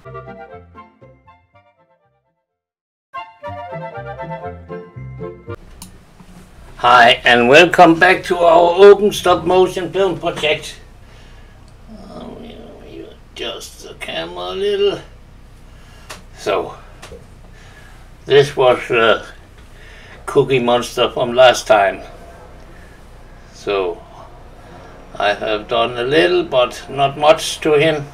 Hi, and welcome back to our open stop motion film project. We adjust the camera a little. So, this was Cookie Monster from last time. So, I have done a little, but not much to him.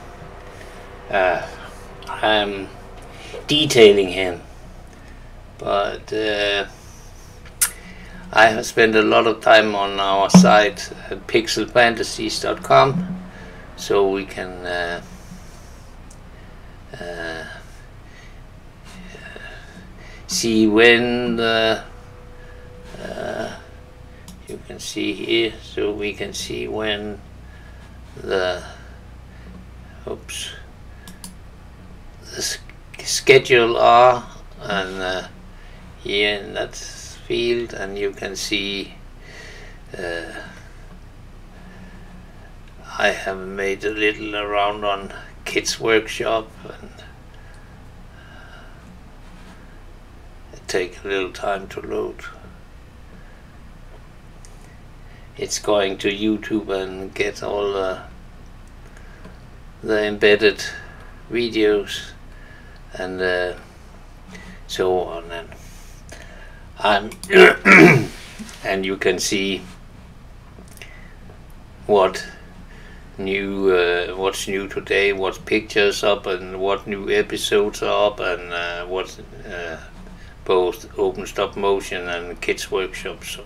I'm detailing him, but I have spent a lot of time on our site at pixelfantasies.com, so we can see when the you can see here, so we can see when the the schedule are, and here in that field, and you can see I have made a little around on Kids Workshop, and it takes a little time to load. It's going to YouTube and get all the embedded videos and so on, and I'm and you can see what's new today, what pictures up, and what new episodes are up, and what both open stop motion and Kids Workshop. So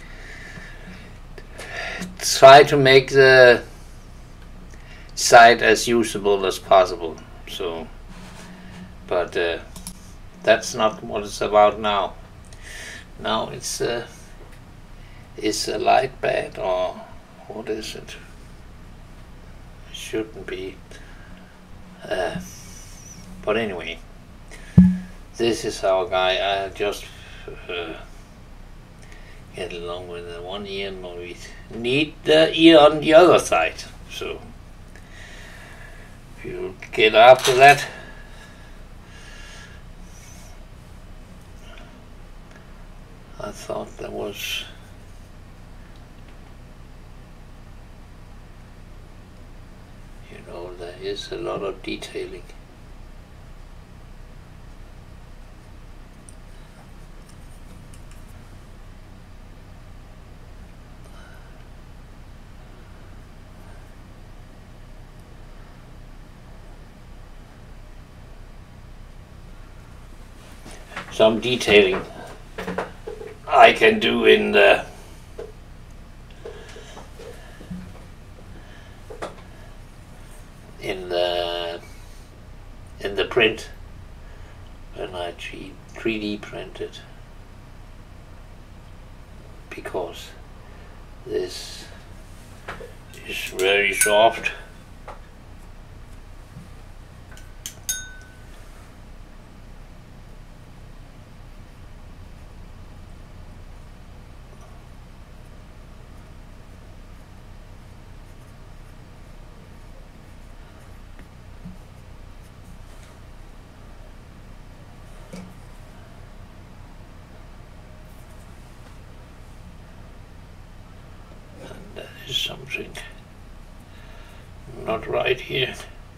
try to make the site as usable as possible. So, but that's not what it's about now. Now it's a light bad, or what is it? It shouldn't be. But anyway, this is our guy. I just get along with the one ear, and we need the ear on the other side. So if you get after that. I thought there was there is a lot of detailing. Some detailing I can do in the print when I 3D print it, because this is very soft. Something not right here.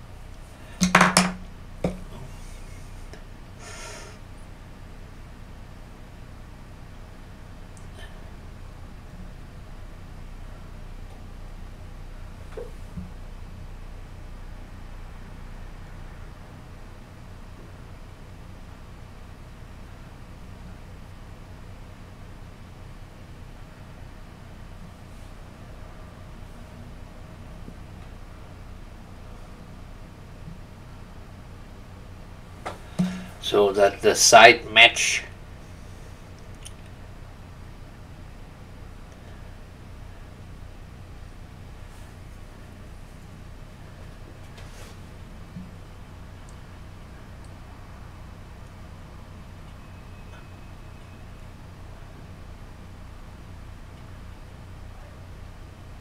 So that the side match.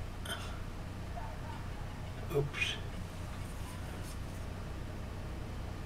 Oops.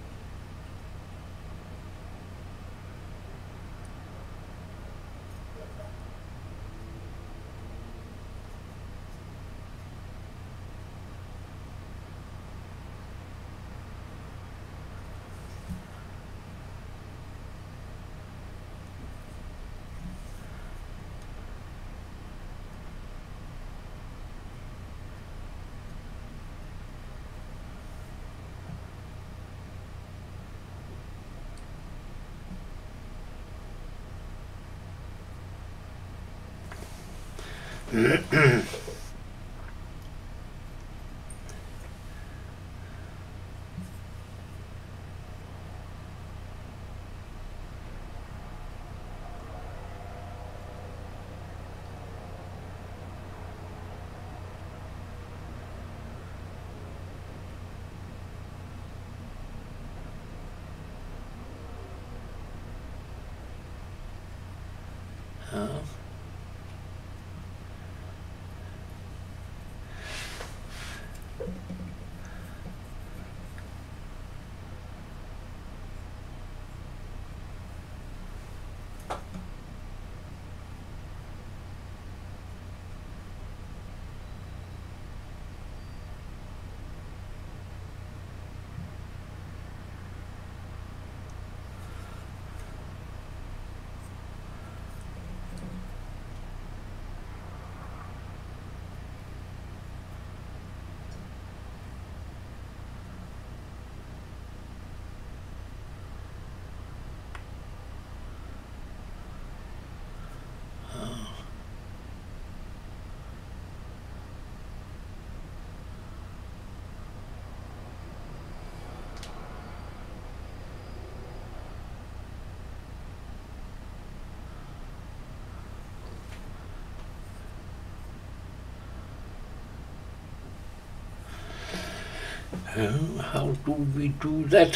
How do we do that?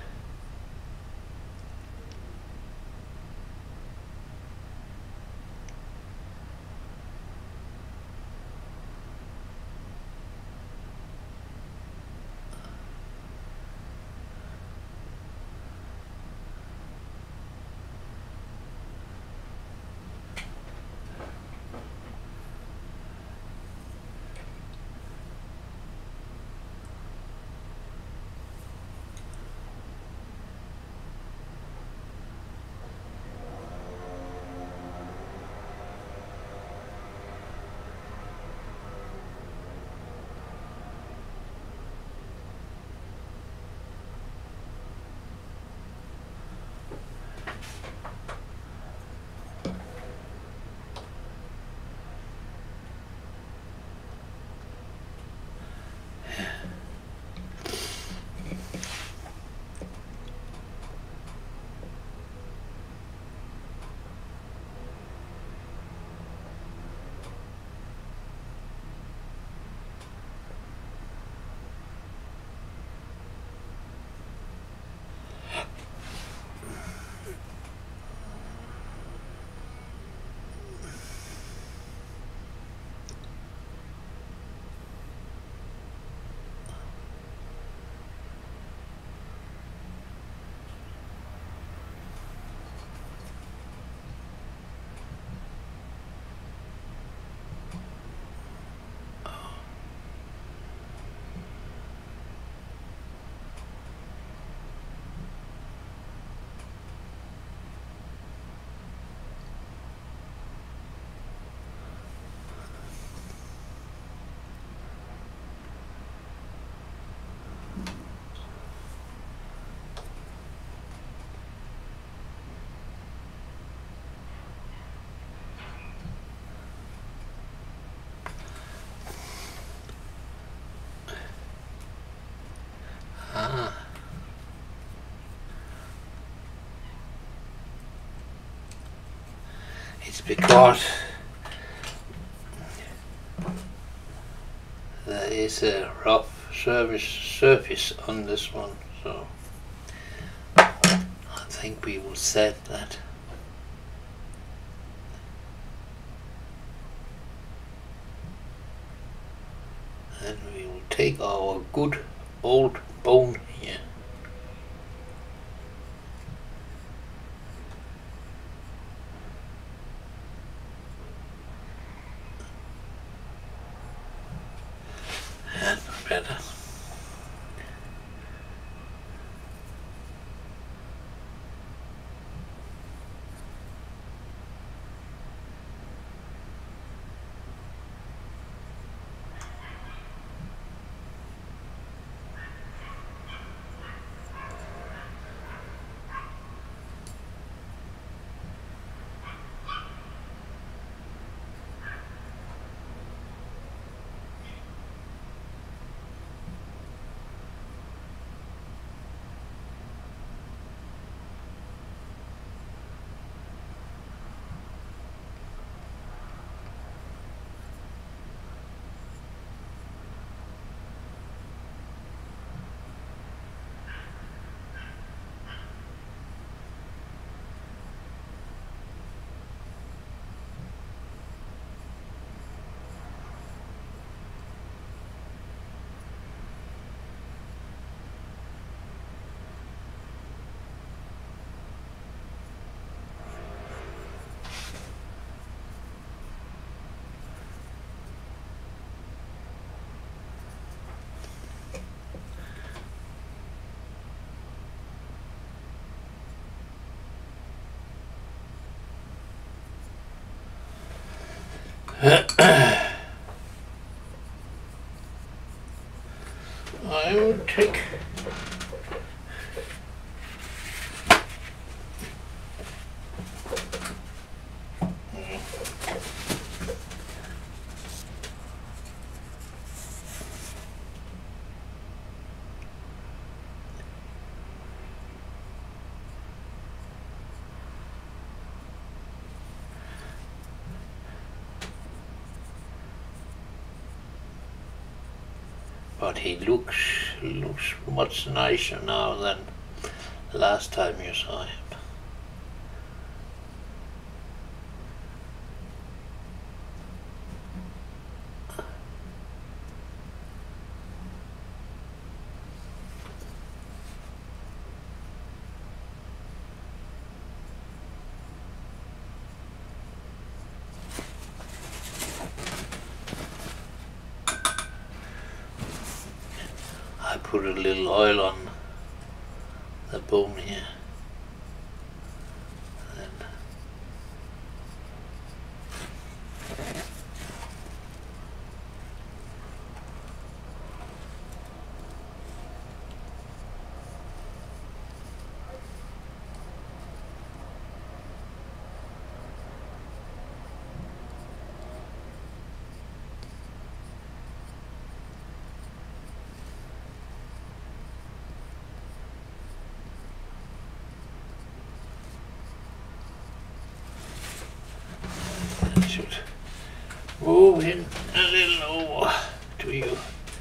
It's because there is a rough surface on this one, so I think we will set that. And we will take our good old bone here. That's better. I will take but he looks much nicer now than last time you saw him. I put a little oil on the bone here. And that should move in a little over to you.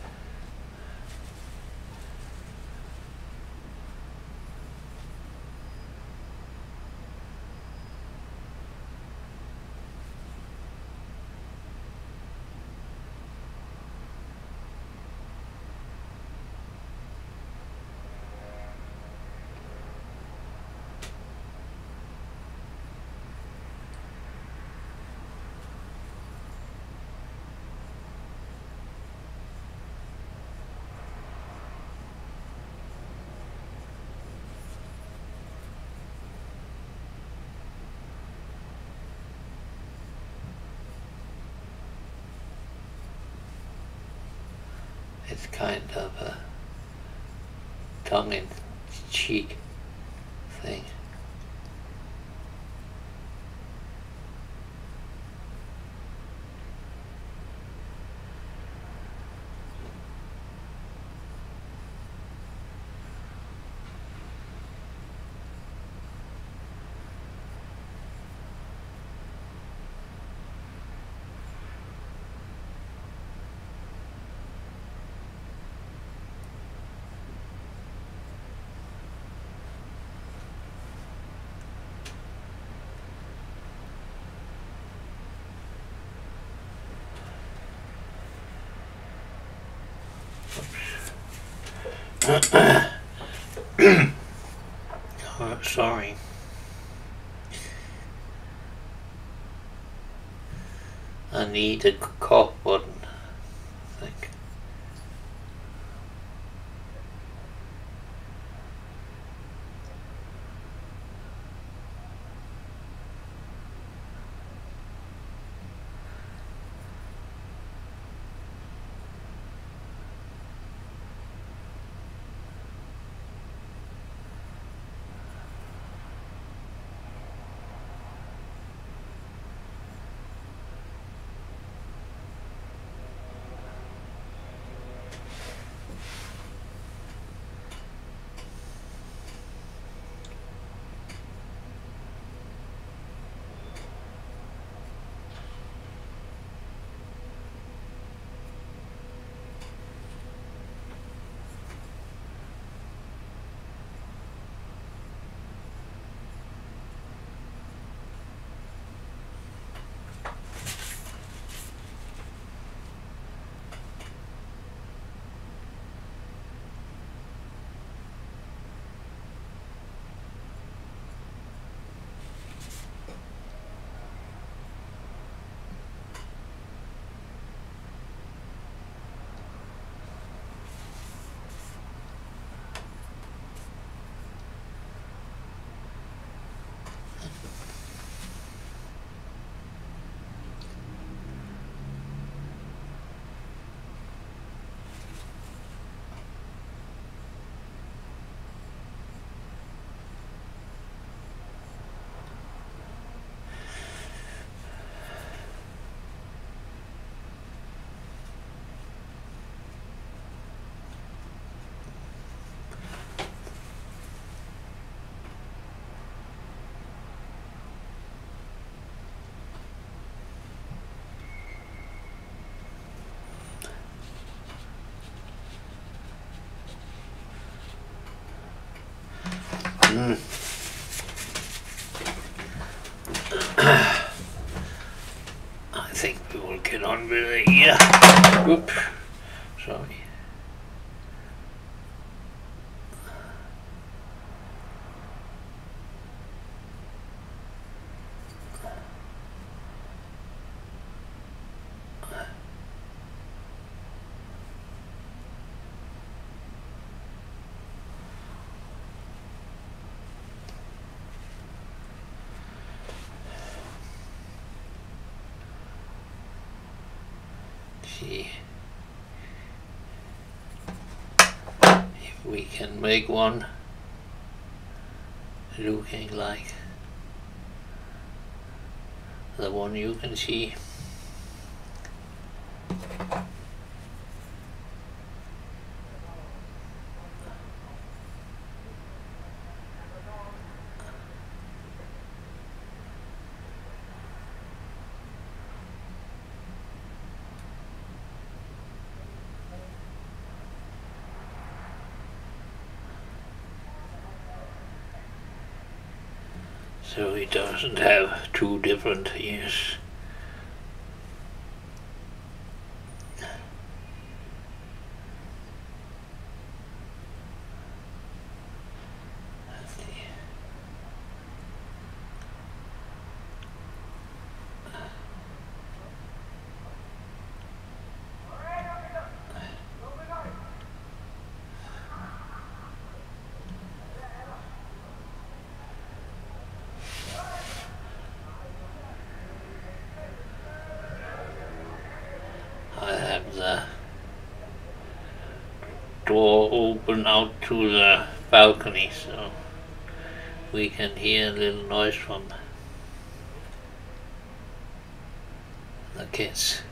It's kind of a tongue-in-cheek thing. Oh, sorry. I need a cough button, I think. on with it here. Whoops, sorry. See if we can make one looking like the one you can see. So it doesn't have two different ears. I have the door open out to the balcony, so we can hear a little noise from the kids.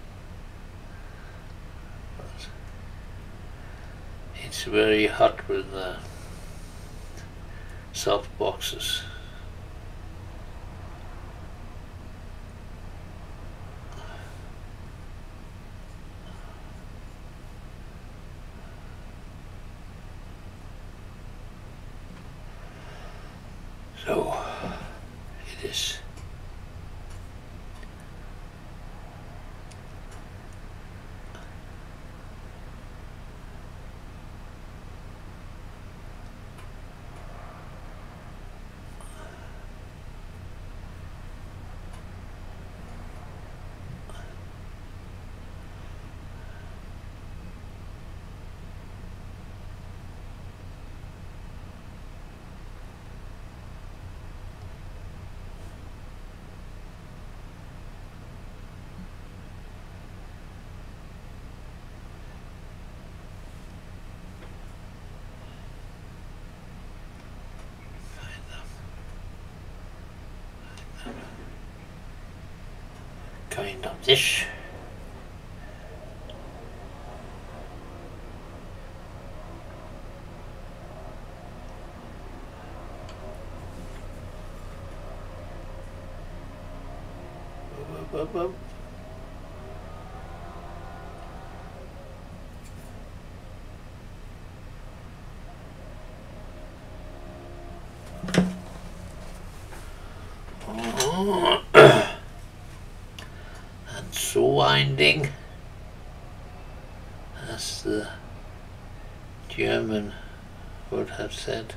But it's very hot with the soft boxes. So it is. Kind of this. And so winding, as the German would have said.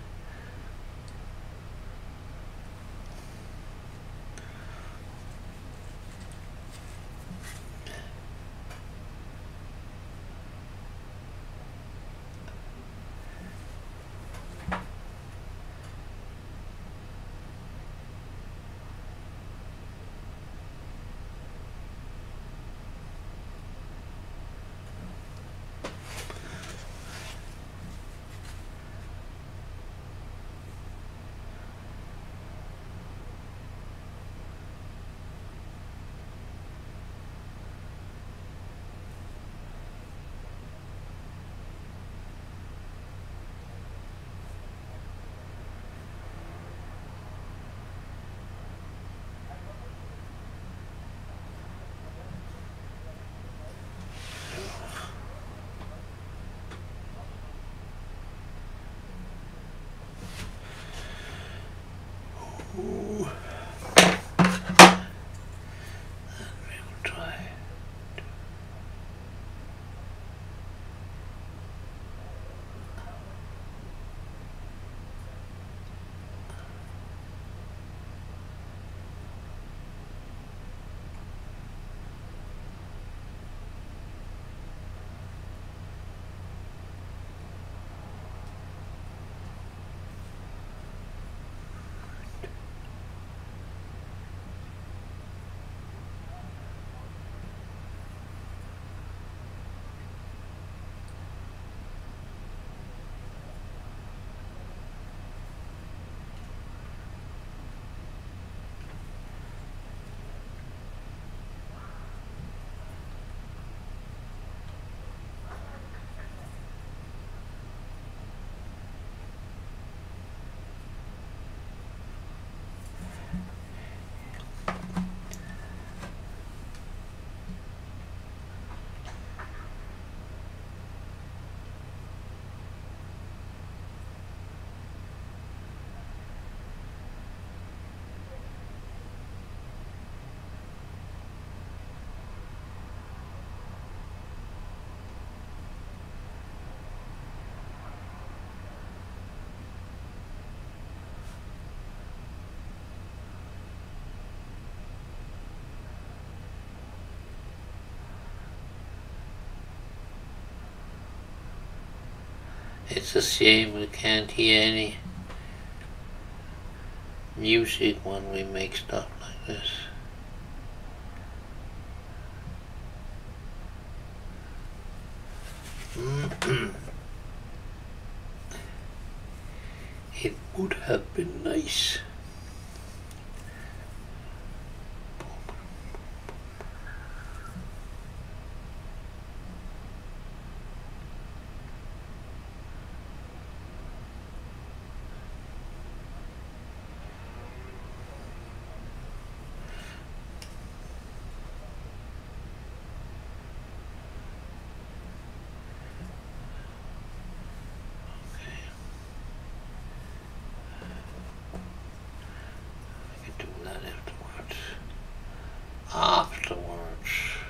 It's a shame we can't hear any music when we make stuff like this. It would have been nice. Afterwards.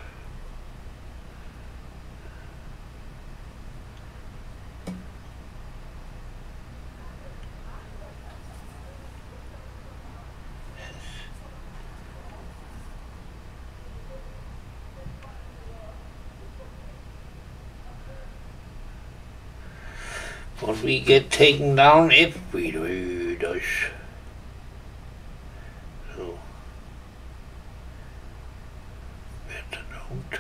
But we get taken down if we do this. So better don't.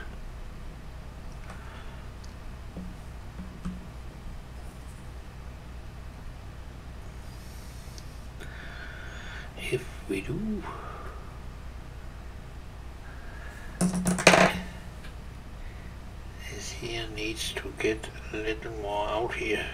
If we do, this here needs to get a little more out here.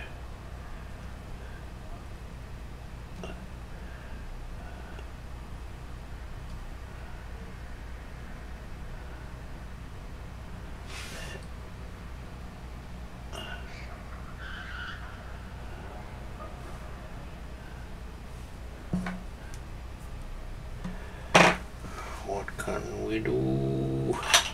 What can we do?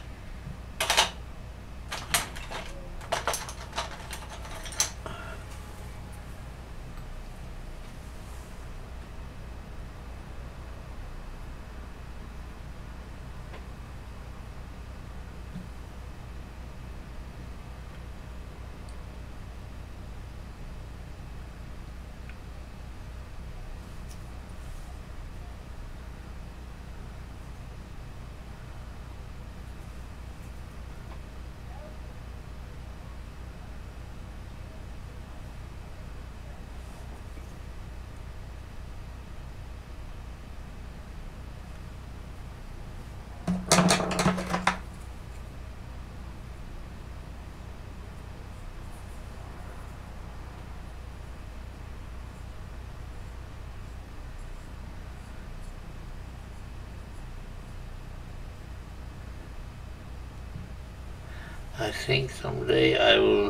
I think someday I will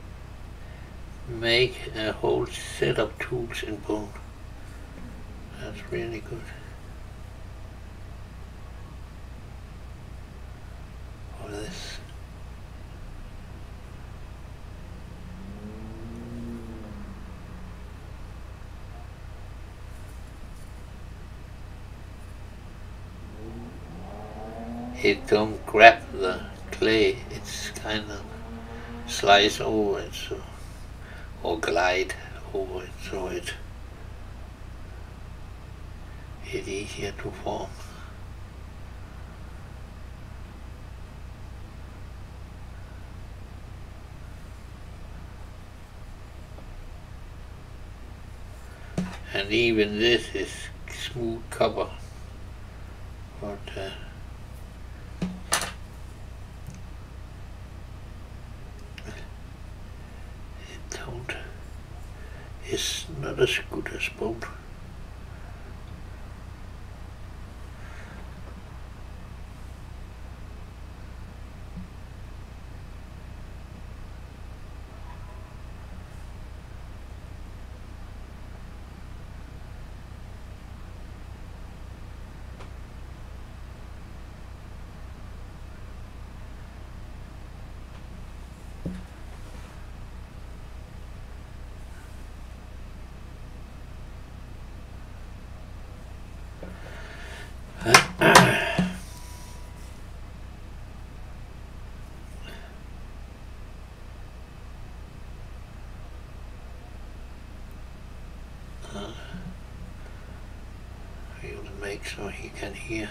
make a whole set of tools in bone. That's really good. For this. It don't grab the clay, it's kind of slice over it, so, or glide over it, so it's easier to form. And even this is smooth copper, but it's not as good as bone. mic so you can hear.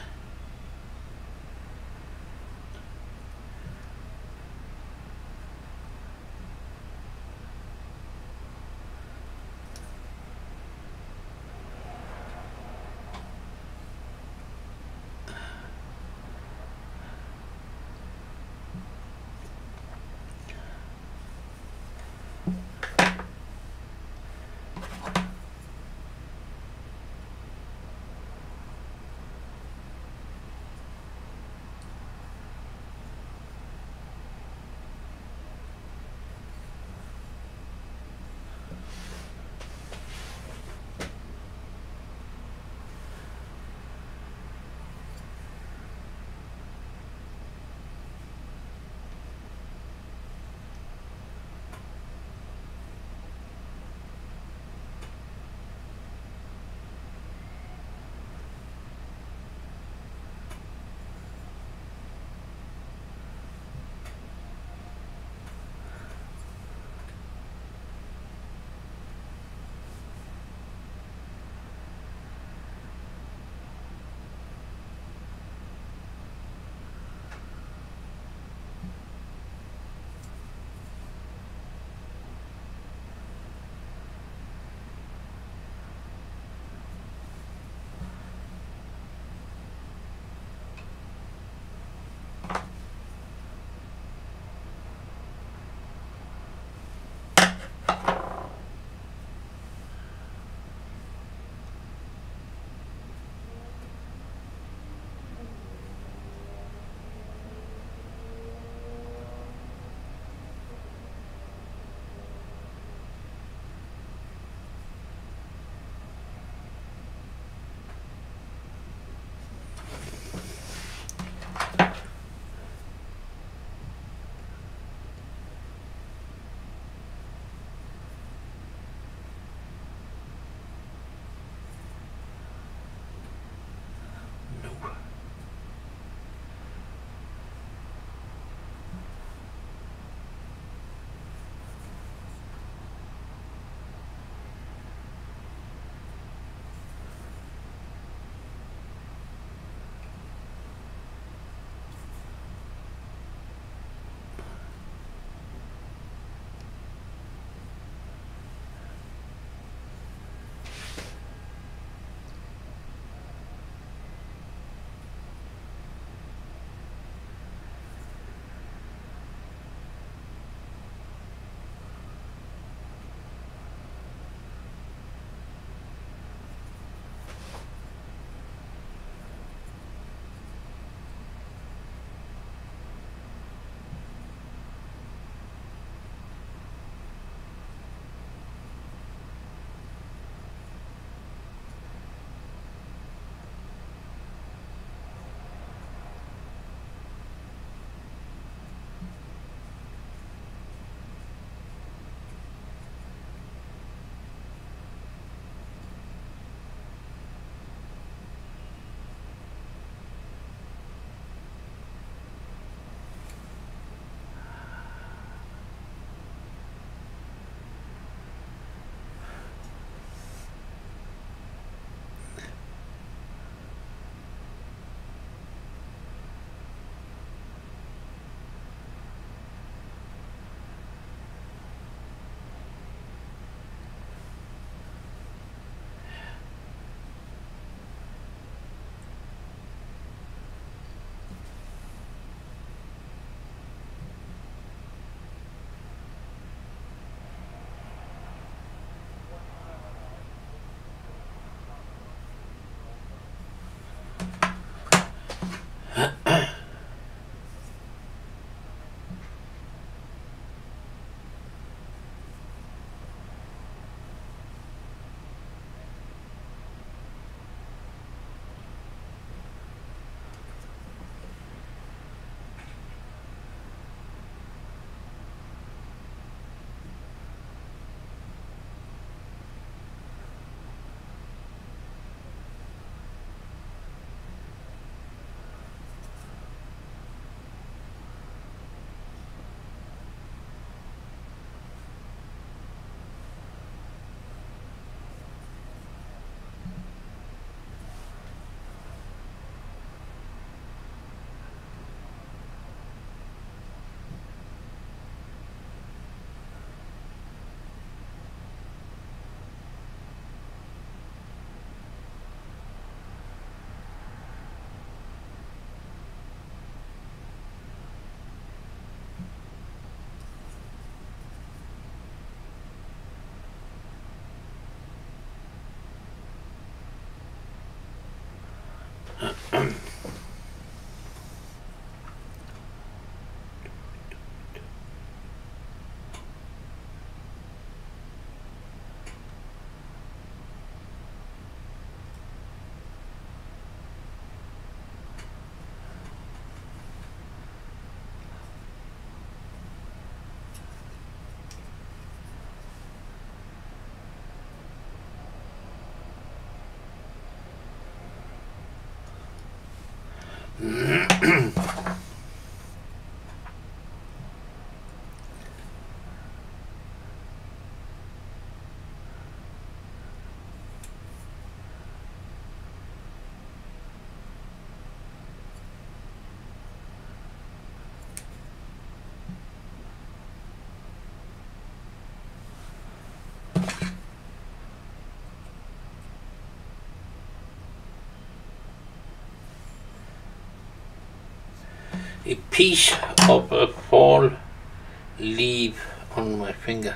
A piece of a fall leaf on my finger.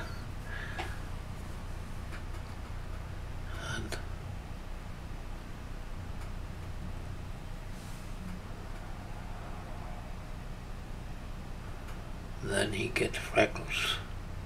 And then he gets freckles.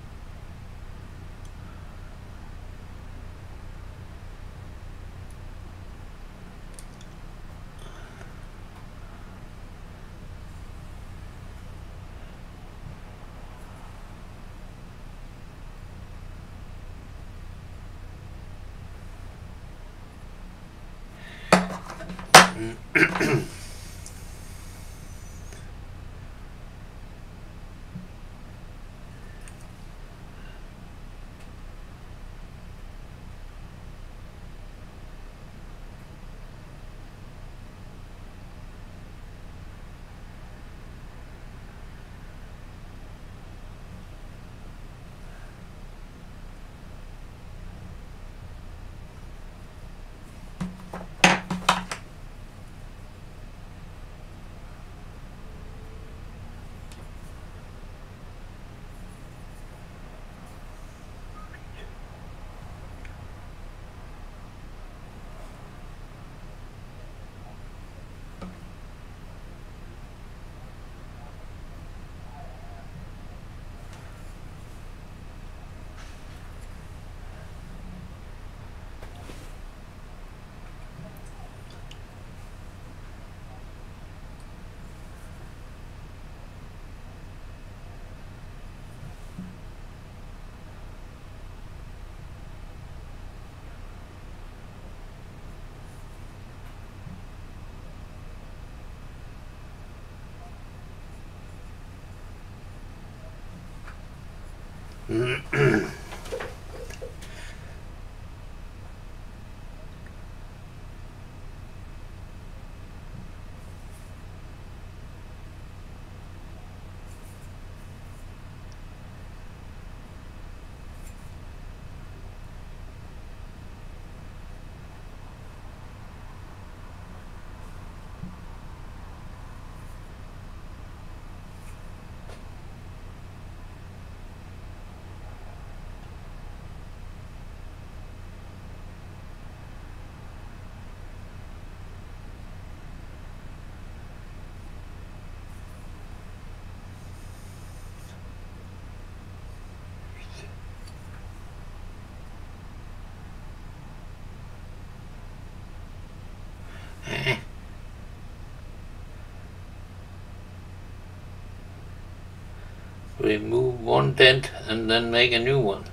Remove one dent and then make a new one.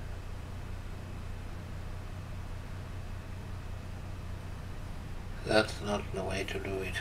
That's not the way to do it.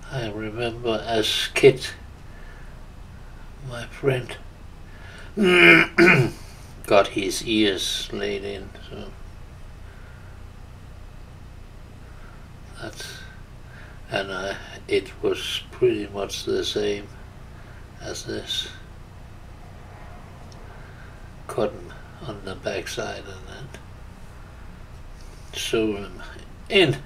I remember as kid, my friend got his ears laid in, so that's, and it was pretty much the same as this. Cut him on the backside and then sew him in.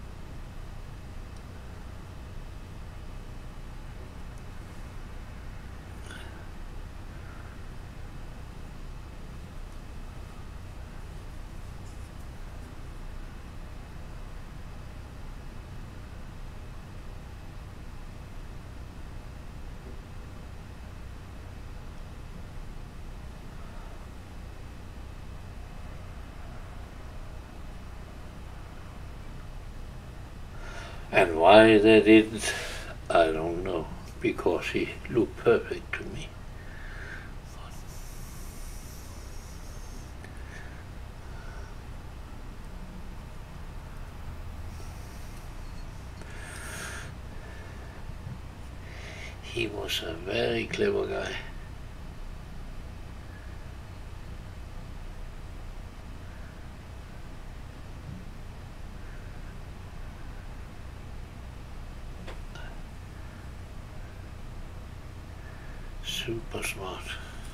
And why they didn't, I don't know, because he looked perfect to me. He was a very clever guy. Super smart.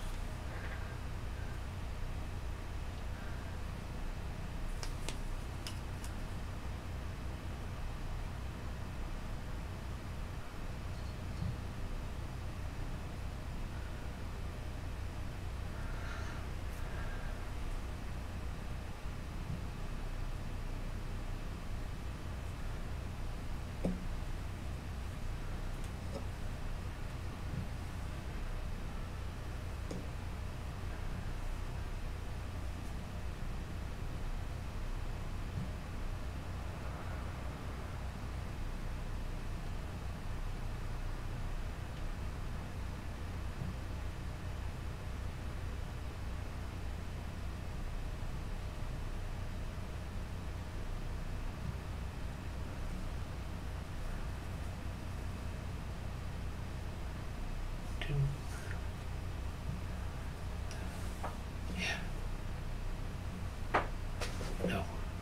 No.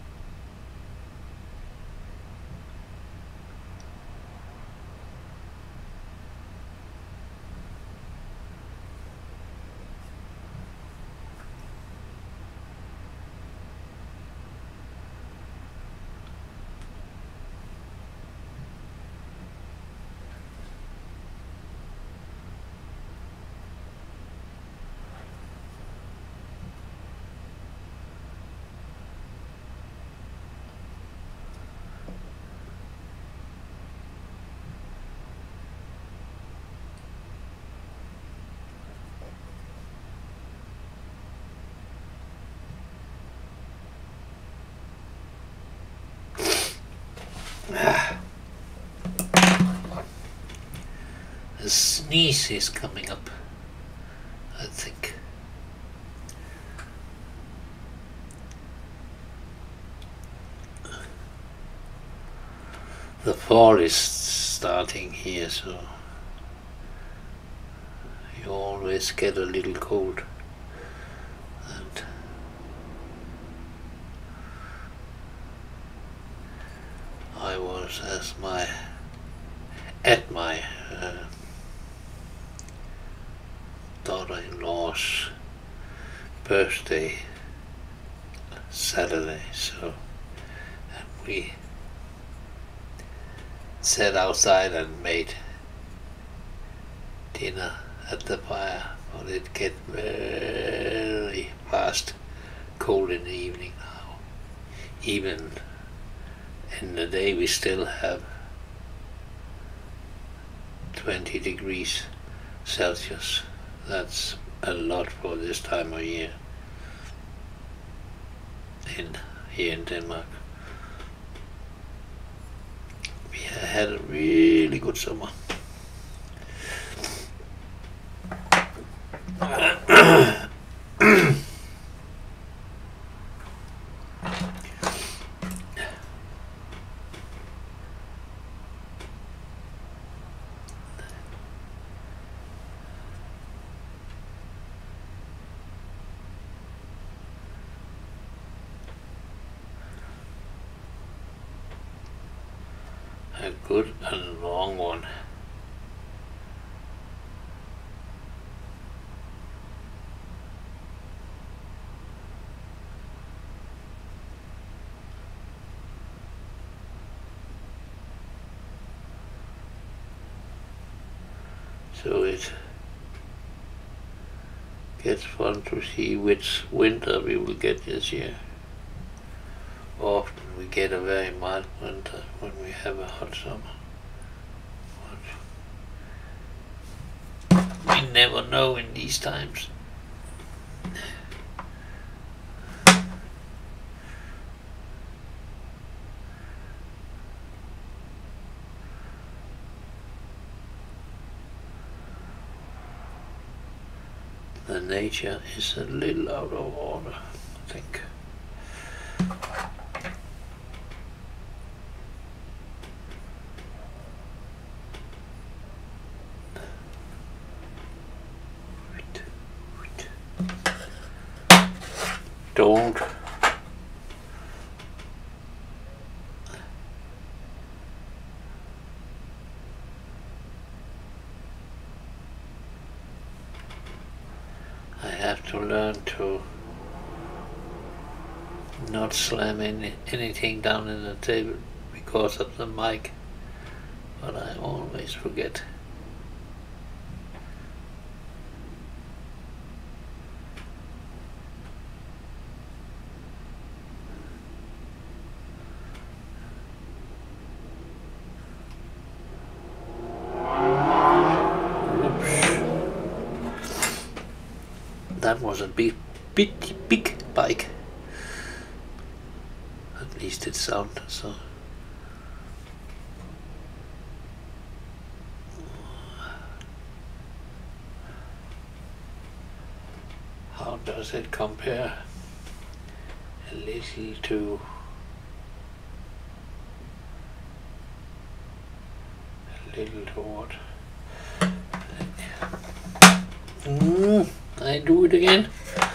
A sneeze is coming up, I think. The fall is starting here, so you always get a little cold. And I was at my daughter-in-law's birthday Saturday, so and we sat outside and made dinner at the fire, but it get very fast cold in the evening now. Even in the day we still have 20 degrees Celsius. That's a lot for this time of year here in Denmark. We had a really good summer. a good and long one. So it gets fun to see which winter we will get this year. Often we get a very mild winter when we have a hot summer. But we never know in these times. The nature is a little out of order, I think. Don't I have to learn to not slam anything down in the table because of the mic, but I always forget. That was a big bike. At least it sounded so. How does it compare? A little to what? I do it again.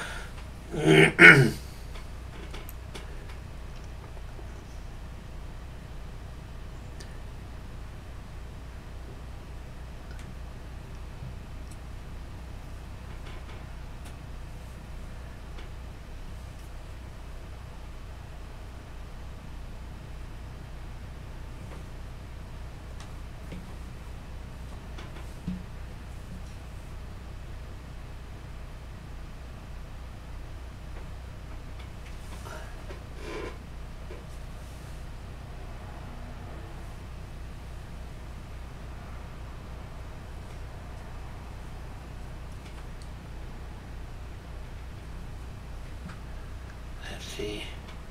Let's see.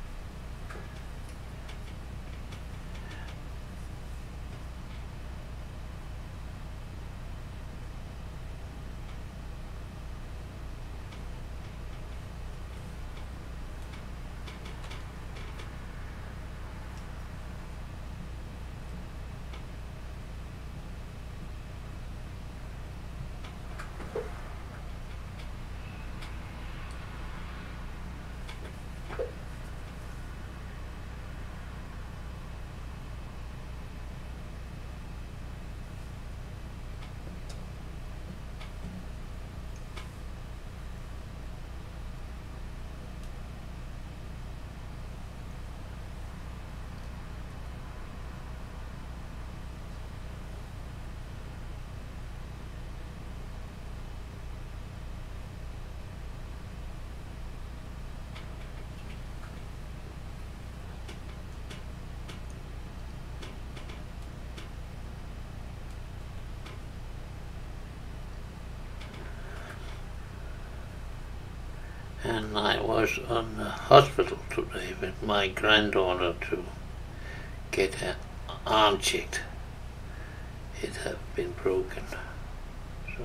And I was on the hospital today with my granddaughter to get her arm checked. It had been broken. So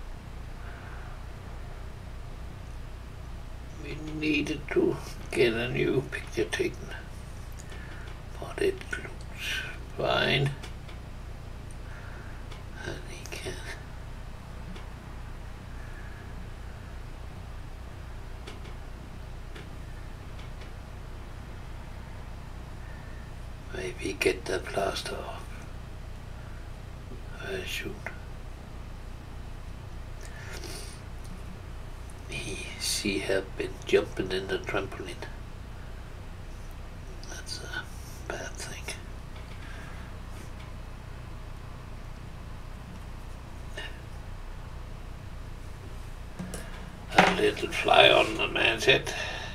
we needed to get a new picture taken. But it looks fine. And he can maybe get the plaster off. Shoot. She have been jumping in the trampoline. That's a bad thing. A little fly on the man's head.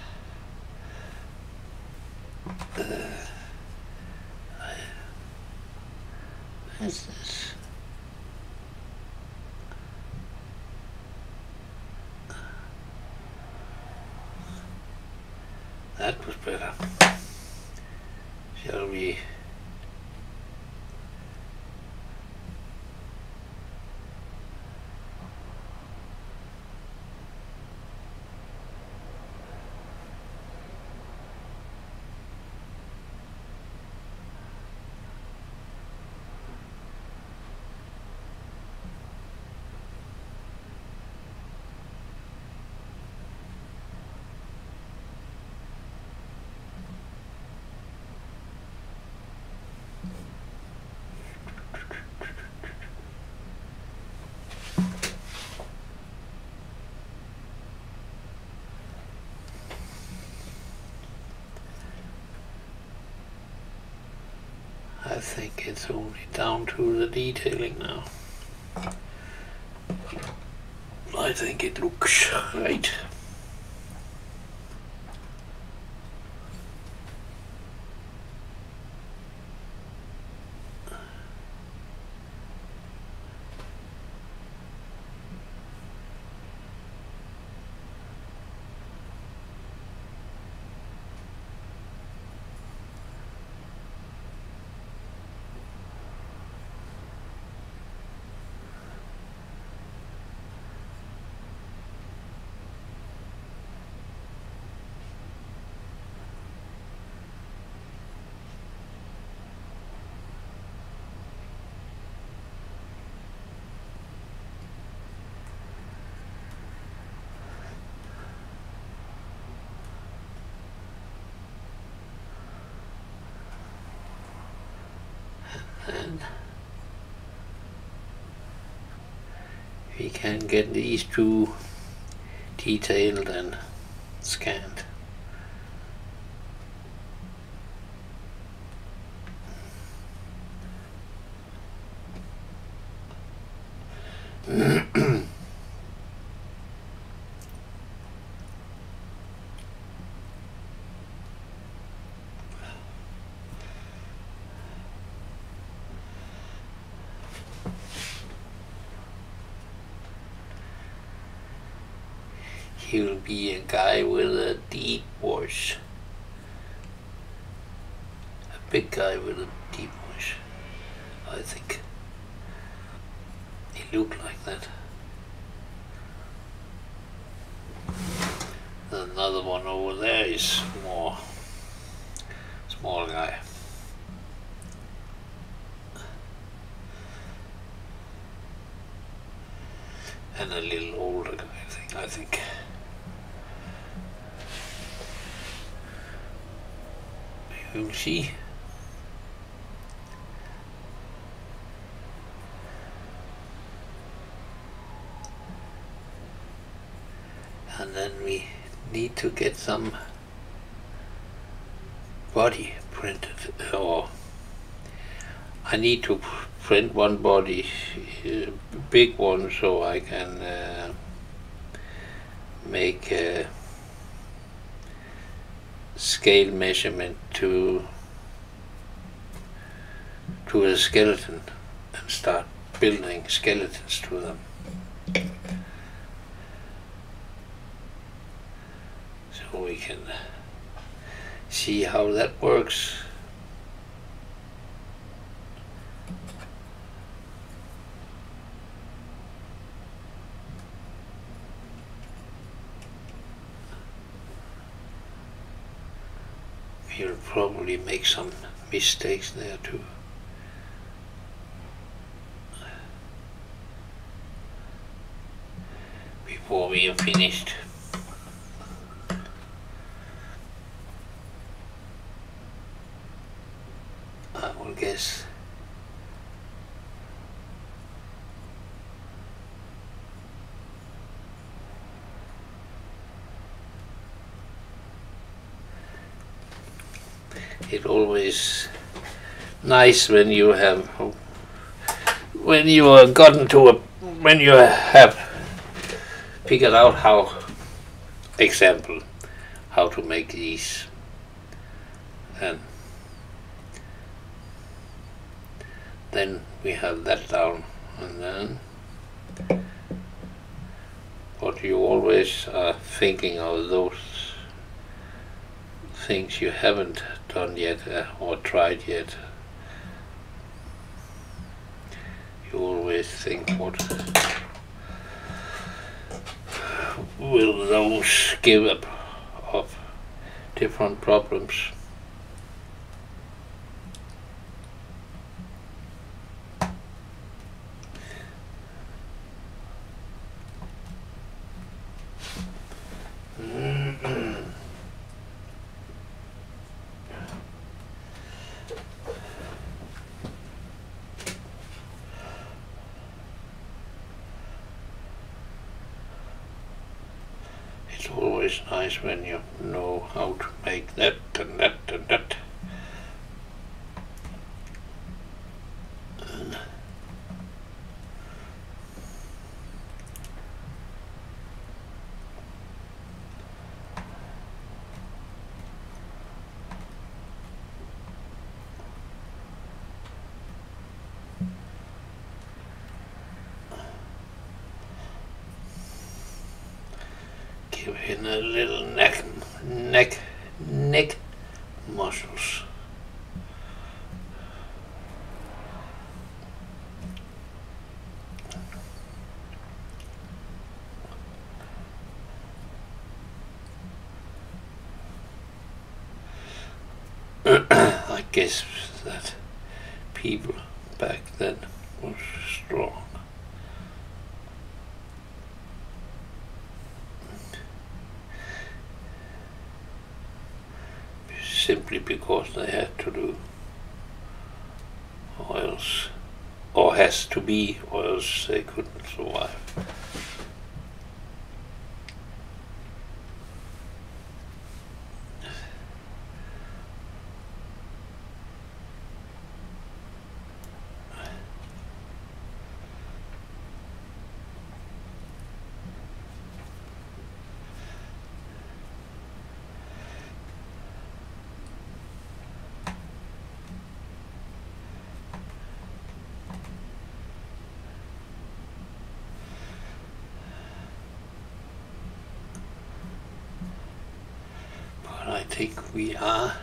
What's this? That was better. Shall we? I think it's only down to the detailing now. I think it looks right. And we can get these two detailed and scanned. He'll be a guy with a deep voice. A big guy with a deep voice, I think. He looked like that. Another one over there is more small guy. And a little older guy, I think. You'll see. And then we need to get some body printed, or I need to print one body, big one, so I can make a scale measurement to a skeleton and start building skeletons to them. So we can see how that works. We'll probably make some mistakes there too. Before we are finished. I will guess it's always nice when you have when you have gotten to a when you have figured out how to make these, and then we have that down, and then but you always are thinking of those things you haven't done yet or tried yet. You always think, what will those give up of different problems? It's always nice when you know how to make that and that and that. And give him a little neck muscles. I guess that people back then was strong. Simply because they had to do, or else, or has to be, or else they couldn't survive. I think we are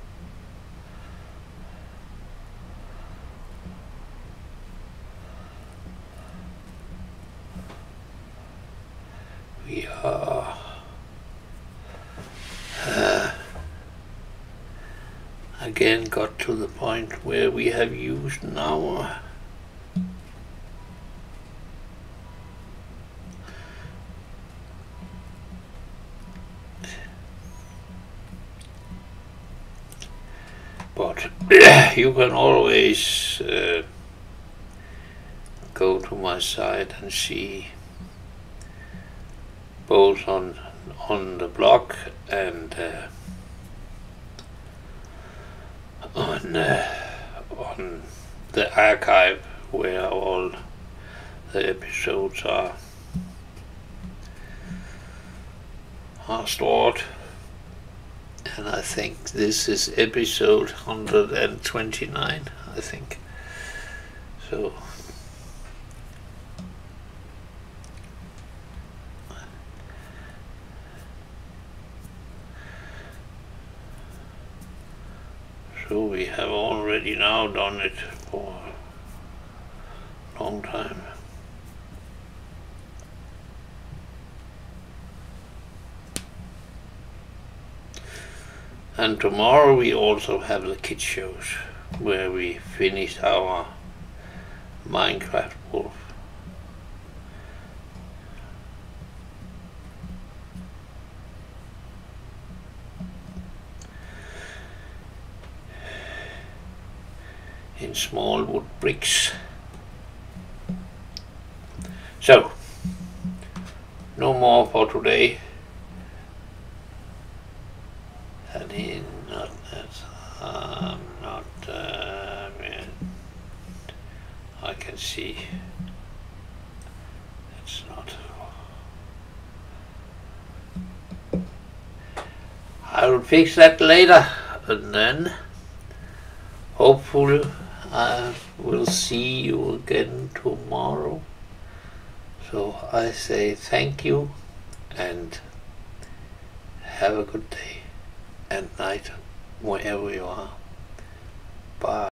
again got to the point where we have used now but you can always go to my site and see both on the blog and on the archive where all the episodes are stored. And I think this is episode 129, I think. So we have already now done it for a long time. And tomorrow we also have the kids shows where we finished our Minecraft Wolf. In small wood bricks. So, no more for today. Not that. I can see it's not. I will fix that later, and then hopefully I will see you again tomorrow. So I say thank you and have a good day and night wherever you are. Bye.